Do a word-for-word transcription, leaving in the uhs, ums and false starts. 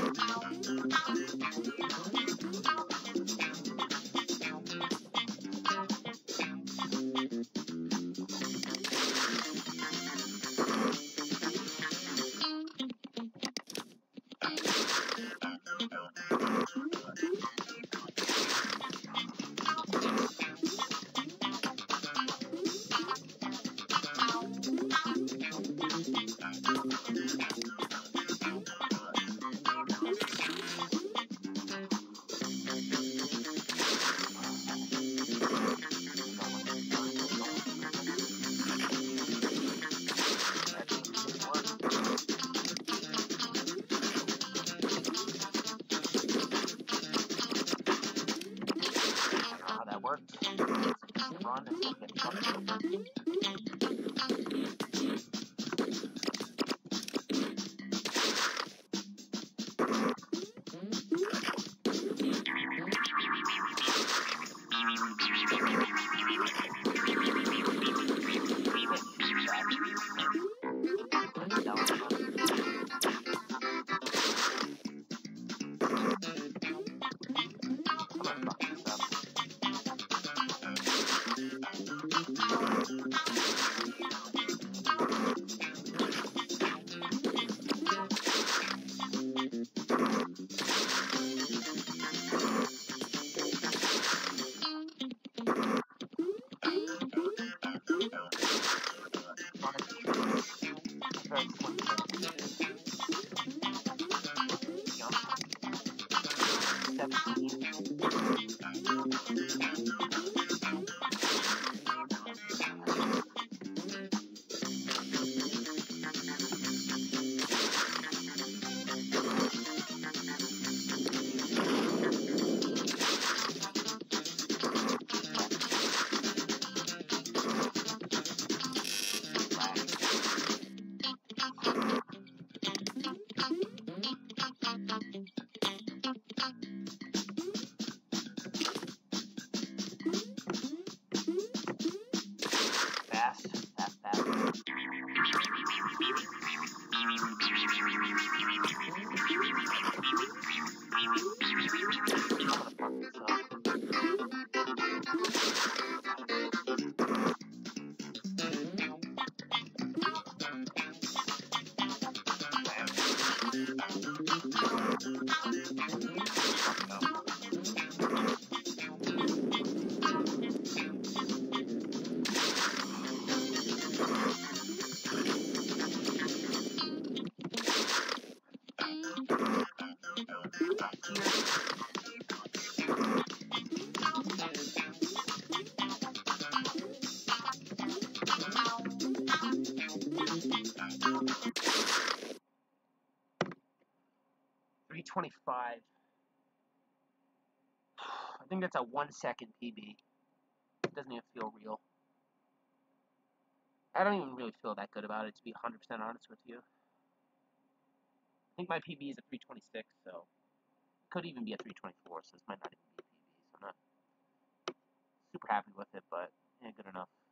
Run and get fucked. three twenty-five. I think that's a one second P B. It doesn't even feel real. I don't even really feel that good about it, to be one hundred percent honest with you. I think my P B is a three twenty-six, so it could even be a three twenty-four, so this might not even be a P B. So I'm not super happy with it, but yeah, good enough.